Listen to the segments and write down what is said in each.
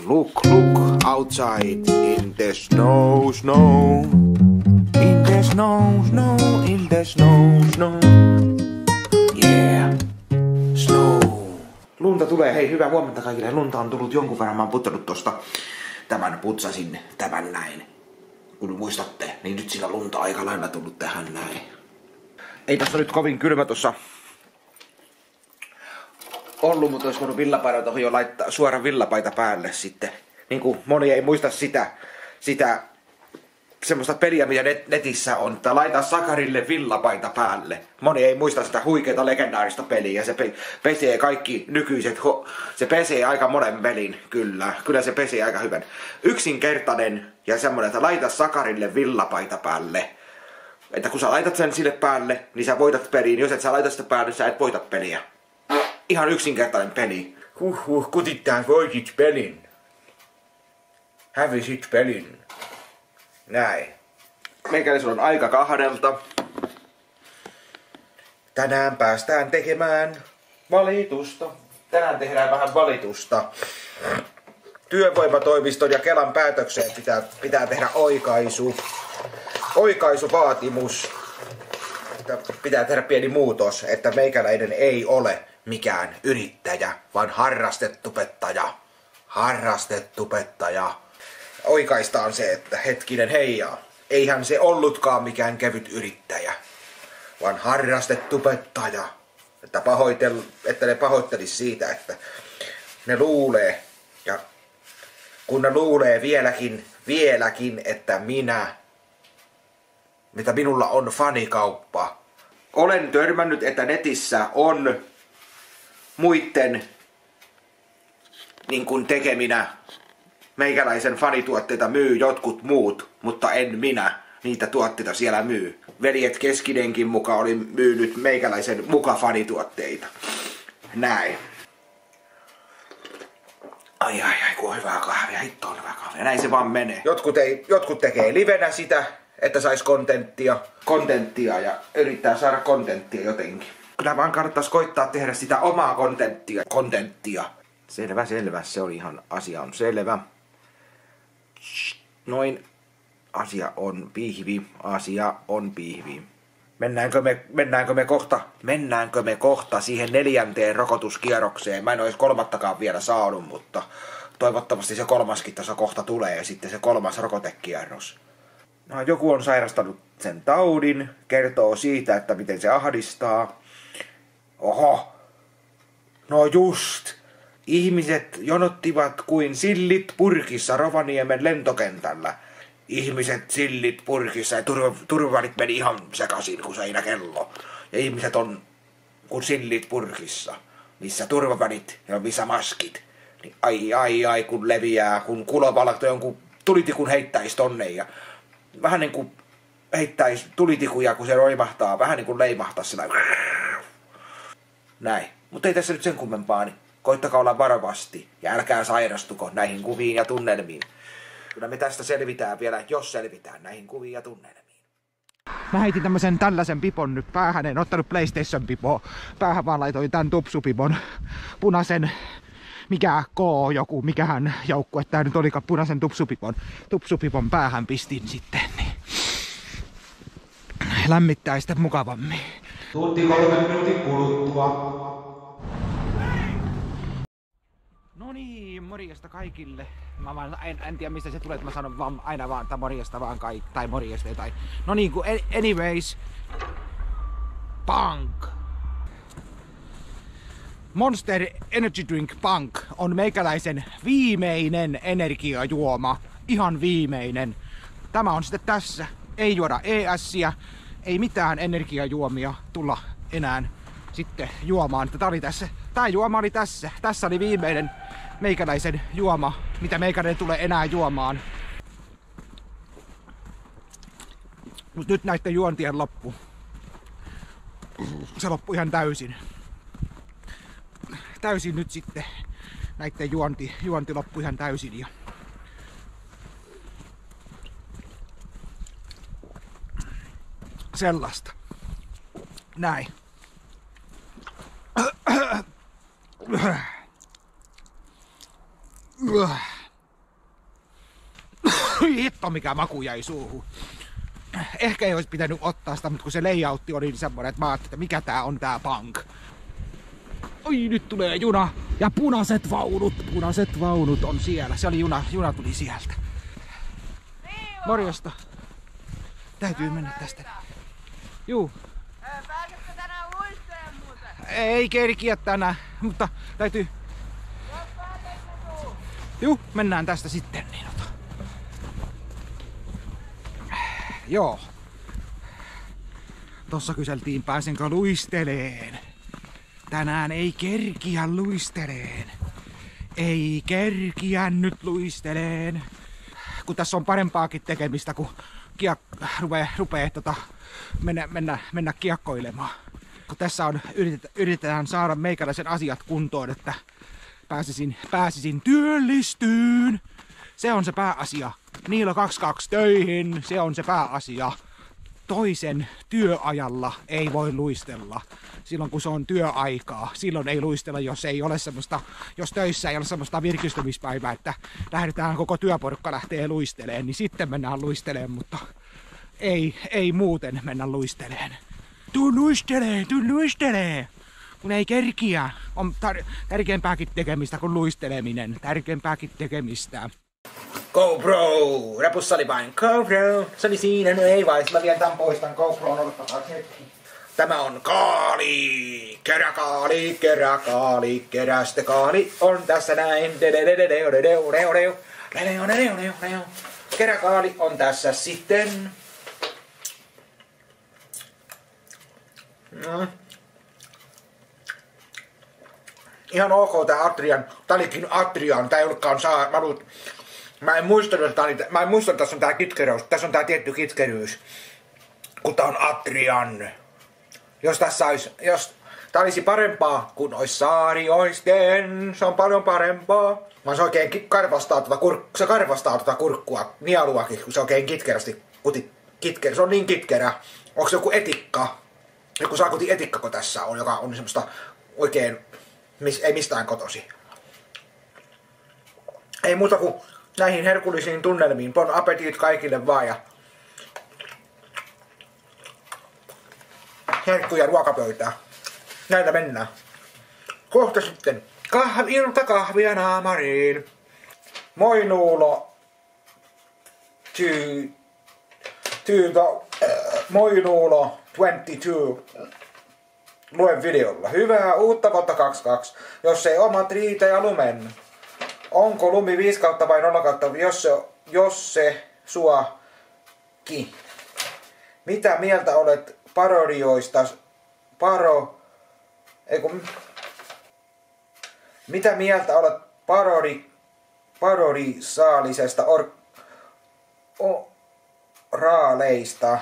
Look outside in the snow. In the snow. Yeah, snow. Lunta tulee, hei hyvää huomenta kaikille. Lunta on tullut jonkun verran, mä oon puttanut tosta. Tämän putsasin, tämän näin. Kun muistatte, niin nyt siinä lunta aika lailla tullut tähän näin. Ei tässä nyt kovin kylmä tossa ollut, mutta olisi voinut villapaita tohon jo laittaa suora villapaita päälle sitten. Niin kuin moni ei muista sitä semmoista peliä, mitä netissä on, että laita Sakarille villapaita päälle. Moni ei muista sitä huikeata legendaarista peliä. Se pesee kaikki nykyiset, se pesee aika monen pelin, kyllä se pesee aika hyvän. Yksinkertainen ja semmonen, että laita Sakarille villapaita päälle. Että kun sä laitat sen sille päälle, niin sä voitat peliin. Jos et sä laita sitä päälle, sä et voita peliä. Ihan yksinkertainen peli. Kutittain voitit pelin. Hävisit pelin. Näin. Meikäläisellä on aika 2:00. Tänään päästään tekemään valitusta. Tänään tehdään vähän valitusta. Työvoimatoimiston ja Kelan päätökseen pitää tehdä oikaisu. Oikaisuvaatimus. Pitää tehdä pieni muutos, että meikäläinen ei ole mikään yrittäjä, vaan harrastettu pettaja. Oikaistaan se, että hetkinen heijaa. Eihän se ollutkaan mikään kevyt yrittäjä, vaan harrastettu pettaja. Että ne pahoittelis siitä, että ne luulee. Ja kun ne luulee vieläkin, että minulla on fanikauppa. Olen törmännyt, että netissä on muitten niin kuin tekeminä meikäläisen fanituotteita myy jotkut muut, mutta en minä niitä tuotteita siellä myy. Veljet Keskinenkin muka oli myynyt meikäläisen muka fanituotteita. Näin. Ai, kun on hyvää kahvia, hitto on hyvää kahvia. Näin se vaan menee. Jotkut tekee livenä sitä, että sais kontenttia ja yrittää saada kontenttia jotenkin. Kyllä vaan kannattaisi koittaa tehdä sitä omaa kontenttia. Selvä, se oli asia on selvä. Noin, asia on pihvi. Mennäänkö me kohta siihen 4. rokotuskierrokseen? Mä en ois 3. vielä saanut, mutta toivottavasti se 3. tässä kohta tulee ja sitten se 3. rokotekierros. No, joku on sairastanut sen taudin, kertoo siitä, että miten se ahdistaa. Oho, no just. Ihmiset jonottivat kuin sillit purkissa Rovaniemen lentokentällä. Ihmiset sillit purkissa ja turvavälit meni ihan sekaisin kuin seinäkello. Ja ihmiset on kuin sillit purkissa, missä turvavälit ja missä maskit. Niin ai kun leviää, kun kulovallat jonkun tulitikun heittäisi tonne ja vähän niin kuin heittäisi tulitikuja, kun se roimahtaa, vähän niin kuin leimahtaa sillä. Näin. Mutta ei tässä nyt sen kummempaa, niin koittakaa olla varovasti ja älkää sairastuko näihin kuviin ja tunnelmiin. Kyllä me tästä selvitään vielä, jos selvitään näihin kuviin ja tunnelmiin. Mä heitin tällaisen pipon nyt päähän, en ottanut PlayStation-pipoa. Päähän vaan laitoin tän tupsupipon, punaisen, mikähän joukkue tää nyt olikaan, punaisen tupsupipon päähän pistin sitten, niin lämmittää sitten mukavammin. Tunti 3 minuutin kuluttua. No niin, morjesta kaikille. Mä en tiedä mistä se tulee, että mä sanon aina vaan morjesta vaan tai morjesta tai. No niin, kun anyways. Punk. Monster Energy Drink Punk on meikäläisen viimeinen energiajuoma. Ihan viimeinen. Tämä on sitten tässä. Ei juoda ES:iä, ei mitään energiajuomia tulla enää sitten juomaan. Tää juoma oli tässä. Tässä oli viimeinen meikäläisen juoma, mitä meikäläinen tulee enää juomaan. Mut nyt näitten juontien loppu. Se loppui ihan täysin. Täysin nyt sitten näitten juonti loppui ihan täysin. Ja sellaista. Näin. hitto mikä maku jäi suuhun. Ehkä ei olisi pitänyt ottaa sitä, mutta kun se layoutti oli niin semmoinen, että mä ajattelin, että mikä tää on tää punk. Oi, nyt tulee juna. Ja punaiset vaunut on siellä. Se oli juna tuli sieltä. Morjesta. Täytyy mennä tästä. Juu. Pääsetkö tänään luisteleen muuten? Ei kerkiä tänään, mutta täytyy... Juu, mennään tästä sitten niin ota. Joo. Tossa kyseltiin pääsenkö luisteleen. Tänään ei kerkiä luisteleen. Ei kerkiä nyt luisteleen. Kun tässä on parempaakin tekemistä, kun rupee mennä kiekkoilemaan. Kun tässä on, yritetään saada meikäläisen asiat kuntoon, että pääsisin työllistyyn. Se on se pääasia. Niilo 22 töihin, se on se pääasia. Toisen työajalla ei voi luistella. Silloin kun se on työaikaa, silloin ei luistella, jos töissä ei ole semmoista virkistymispäivää, että lähdetään koko työporukka lähtee luisteleen, niin sitten mennään luisteleen, mutta ei muuten mennä luisteleen. Tuu luistelee! Kun ei kerkiä. On tärkeämpääkin tekemistä kuin luisteleminen. Tärkeämpääkin tekemistä. GoPro! Rapussa oli vain GoPro. Se oli siinä, no ei vai. Mä vien tän pois tän GoPron, odottakaa hetki. Tämä on kaali. Keräkaali. Kerästökaali on tässä näin. Keräkaali on tässä sitten. Ihan ok tää Atrian. Tää olikin Atrian. Tää ei ollutkaan Mä en muistanut, että tässä on tää kitkeryys. Tässä on tää tietty kitkeryys. Kun tää on Atrian. Jos tää olisi parempaa kuin ois saarioisten. Se on paljon parempaa. Vaan se oikein karvastaa tota kurkkua. Nieluakin, kun se oikein kitkerästi kitkerä. Se on niin kitkerä. Onko se joku etikka? Joku saakutin etikkako tässä on, joka on semmoista oikein, ei mistään kotosi. Ei muuta kuin näihin herkullisiin tunnelmiin. Bon appetit kaikille vaan ja herkkuja ruokapöytää. Näillä mennään. Kohta sitten iltakahvia naamariin. Moi Nuulo. Moi Nuulo 22. Luen videolla. Hyvää uutta vuotta 22. Jos ei omat riitä ja lumen. Onko lumi 5 kautta vai 0 kautta, jos se suoki? Mitä mieltä olet parodioista? Mitä mieltä olet parodisaalisesta oraaleista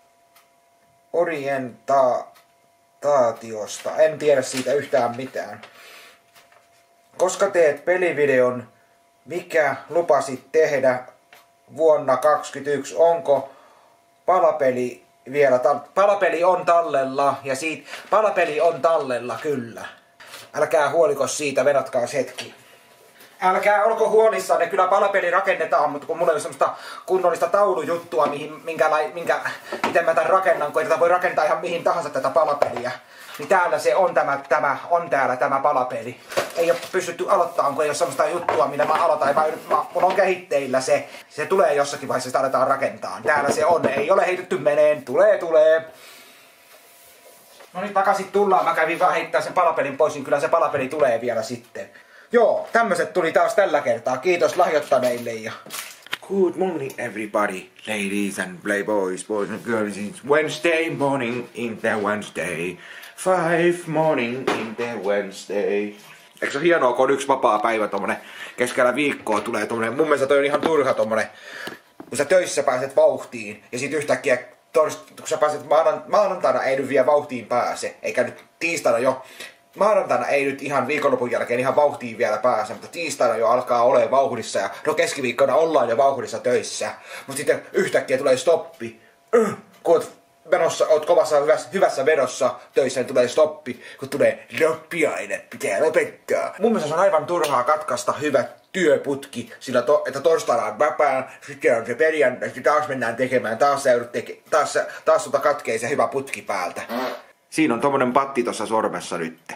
orientaatiosta? En tiedä siitä yhtään mitään. Koska teet pelivideon, mikä lupasit tehdä vuonna 2021, onko palapeli vielä palapeli on tallella ja palapeli on tallella kyllä. Älkää huoliko siitä, venatkaas hetki. Älkää olko huolissanne, kyllä palapeli rakennetaan, mutta kun mulla ei ole semmoista kunnollista taulujuttua, miten mä tän rakennan, kun tätä voi rakentaa ihan mihin tahansa tätä palapeliä. Niin täällä se on tämä palapeli. Ei ole pystytty aloittamaan, kun ei ole semmoista juttua, millä mä aloitan. Mulla on kehitteillä se. Se tulee jossakin vaiheessa, sitä aletaan rakentaa. Täällä se on. Ei ole heitetty meneen. Tulee. No niin, takaisin tullaan. Mä kävin vaan heittää sen palapelin pois, niin kyllä se palapeli tulee vielä sitten. Joo, tämmöset tuli taas tällä kertaa. Kiitos lahjoittaneille ja... Good morning everybody, ladies and playboys, boys and girls. It's Wednesday morning in the Wednesday. 5 morning in the Wednesday. Eikö se ole hienoa, kun on yksi vapaa päivä tommonen keskellä viikkoa tulee tommonen. Mun mielestä toi on ihan turha tommonen, kun sä töissä pääset vauhtiin ja sit yhtäkkiä kun sä pääset maanantaina ei nyt vielä vauhtiin pääse, eikä nyt tiistaina jo. Maanantaina ei nyt ihan viikonlopun jälkeen ihan vauhtiin vielä pääse, mutta tiistaina jo alkaa olemaan vauhdissa ja no keskiviikkona ollaan jo vauhdissa töissä. Mutta sitten yhtäkkiä tulee stoppi. Kun oot kovassa hyvässä vedossa töissä, niin tulee stoppi. Kun tulee loppiaine, pitää lopettaa. Mun mielestä se on aivan turhaa katkaista hyvät työputki, sillä että torstaina on vapaa, sitten on se perjantai, sitten taas mennään tekemään, taas katkee se hyvä putki päältä. Siinä on tommonen patti tossa sormessa nyt.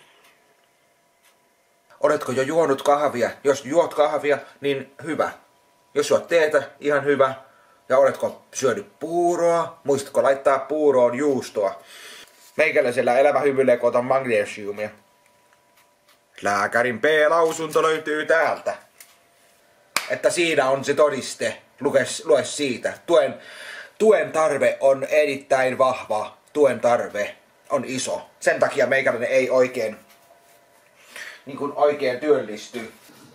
Oletko jo juonut kahvia? Jos juot kahvia, niin hyvä. Jos juot teetä, ihan hyvä. Ja oletko syönyt puuroa? Muistatko laittaa puuroon juustoa? Meikäläisellä elämä hymyilee, kun otan magnesiumia. Lääkärin B-lausunto löytyy täältä. Että siinä on se todiste. Lue siitä. Tuen tarve on erittäin vahva. Tuen tarve on iso. Sen takia meikäläinen ei oikein työllisty.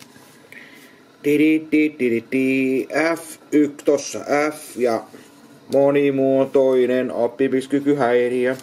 F1 tossa F ja monimuotoinen oppimiskykyhäiriö.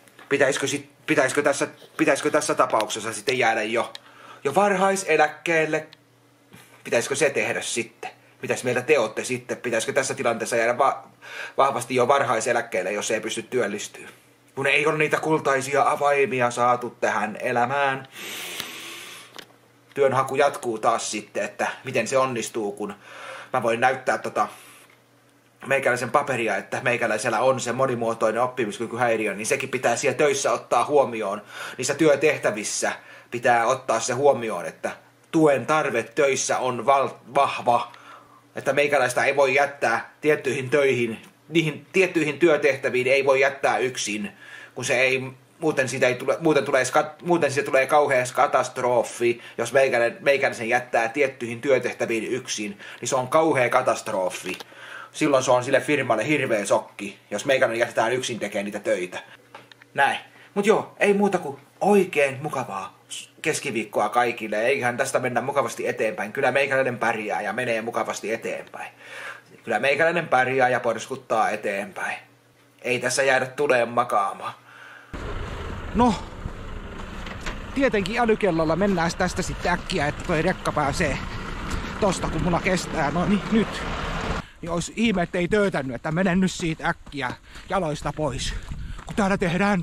Pitäisikö tässä tapauksessa sitten jäädä jo varhaiseläkkeelle? Pitäisikö se tehdä sitten? Mitäs mieltä te ootte sitten? Pitäisikö tässä tilanteessa jäädä vahvasti jo varhaiseläkkeelle, jos ei pysty työllistyä? Kun ei ole niitä kultaisia avaimia saatu tähän elämään. Työnhaku jatkuu taas sitten, että miten se onnistuu, kun mä voin näyttää meikäläisen paperia, että meikäläisellä on se monimuotoinen oppimiskykyhäiriö, niin sekin pitää siellä töissä ottaa huomioon. Niissä työtehtävissä pitää ottaa se huomioon, että tuen tarve töissä on vahva, että meikäläistä ei voi jättää tiettyihin töihin, niihin tiettyihin työtehtäviin ei voi jättää yksin, kun se ei muuten siitä tulee kauhea katastrofi, jos meikäläisen jättää tiettyihin työtehtäviin yksin, niin se on kauhea katastrofi. Silloin se on sille firmalle hirveä sokki, jos meikäläinen jätetään yksin tekemään niitä töitä. Näin. Mut joo, ei muuta kuin oikein mukavaa keskiviikkoa kaikille. Eiköhän tästä mennä mukavasti eteenpäin. Kyllä meikäläinen pärjää ja menee mukavasti eteenpäin. Kyllä meikäläinen pärjää ja porskuttaa eteenpäin. Ei tässä jäädä tuleen makaamaan. No, tietenkin älykellolla mennään tästä sitten äkkiä, että toi rekka pääsee tosta, kun mulla kestää. No niin, nyt. Niin olisi ihme, ettei töötänyt, että menen nyt siitä äkkiä jaloista pois. Kun täällä tehdään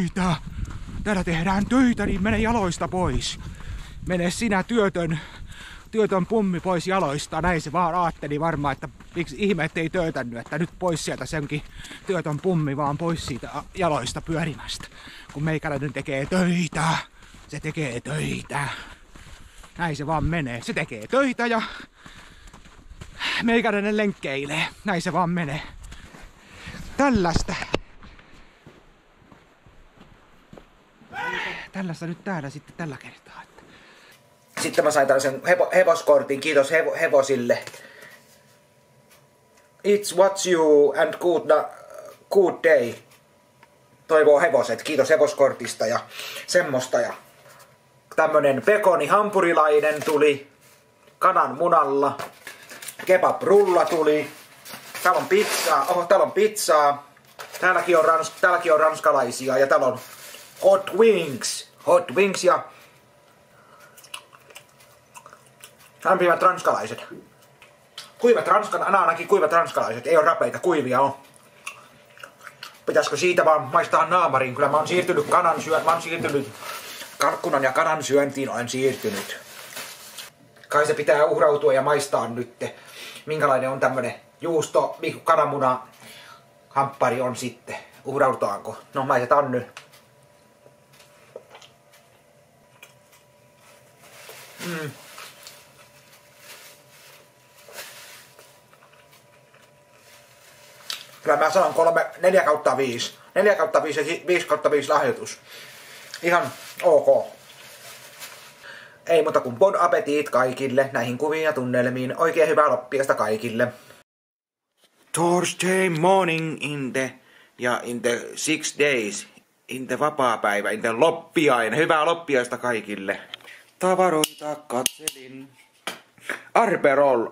töitä, niin mene jaloista pois. Mene sinä työtön pummi pois jaloista. Näin se vaan aatteli varmaan, että miksi ihme, ettei töötänyt, että nyt pois sieltä senkin työtön pummi vaan pois siitä jaloista pyörimästä. Kun meikäläinen tekee töitä, se tekee töitä. Näin se vaan menee. Se tekee töitä ja meikäläinen lenkkeilee. Näin se vaan menee. Tällaista nyt täällä sitten tällä kertaa. Sitten mä sain tällaisen hevoskortin. Kiitos hevosille. It's what's you and good day. Toivoo hevoset. Kiitos hevoskortista ja semmoista. Ja tämmönen pekonihampurilainen tuli kananmunalla. Kebab-rulla tuli. Täällä on pizzaa. Täällä on pizzaa. Täälläkin on ranskalaisia. Ja täällä on hot wings. Hot wings ja lämpimät ranskalaiset. Ainakin kuivat ranskalaiset. Ei ole rapeita, kuivia on. Pitäisikö siitä vaan maistaa naamariin? Kyllä mä oon siirtynyt kalkkunan ja kanan syöntiin olen siirtynyt. Kai se pitää uhrautua ja maistaa nyt. Minkälainen on tämmönen juusto, kananmuna, hamppari on sitten. Uhrautaanko? No maistetaan nyt. Kyllä mä sanon 4/5. 4/5 ja 5/5 lahjoitus. Ihan ok. Ei muuta kuin bon appetit kaikille näihin kuviin ja tunnelmiin. Oikein hyvää loppiasta kaikille. Thursday morning in the 6 days. In the vapaapäivä, in the loppiainen. Hyvää loppiaista kaikille. Tavaroita katselin. Arperoll.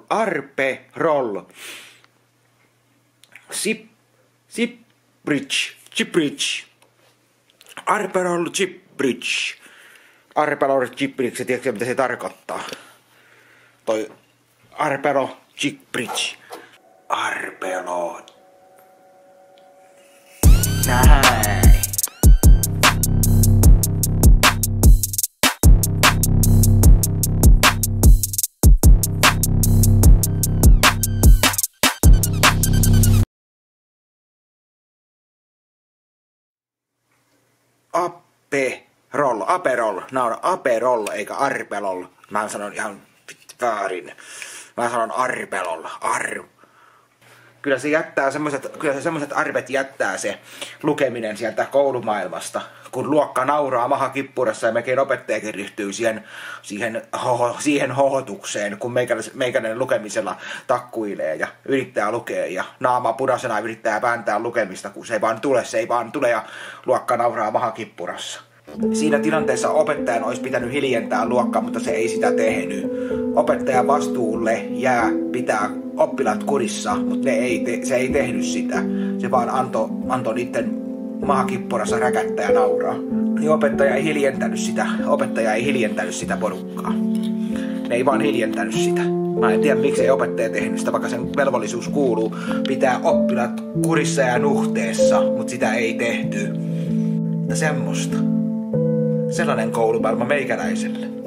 Chipbridge. Arperoll Chipbridge. Arperoll Chipbridge, tiedätkö mitä se tarkoittaa? Toi Arpelo Chipbridge. Arpelo. Näin. Aperol. Nämä on Aperol eikä Arpelol. Mä sanon ihan väärin. Mä sanon Arpelol. Kyllä se semmoiset arvet jättää se lukeminen sieltä koulumaailmasta, kun luokka nauraa maha kippurassa ja mekin opettajakin ryhtyy siihen hohotukseen, kun meikäläinen lukemisella takkuilee ja yrittää lukea ja naama punaisena yrittää vääntää lukemista, kun se ei vaan tule ja luokka nauraa maha kippurassa. Siinä tilanteessa opettajan olisi pitänyt hiljentää luokkaa, mutta se ei sitä tehnyt. Opettajan vastuulle jää pitää oppilaat kurissa, mutta se ei tehnyt sitä. Se vaan antoi niiden maakippurassa räkättää ja nauraa. Niin opettaja ei hiljentänyt sitä porukkaa. Ne ei vaan hiljentänyt sitä. Mä en tiedä, miksi ei opettaja tehnyt sitä, vaikka sen velvollisuus kuuluu pitää oppilaat kurissa ja nuhteessa, mutta sitä ei tehty. Mutta semmoista. Sellainen koulumaailma meikäläiselle.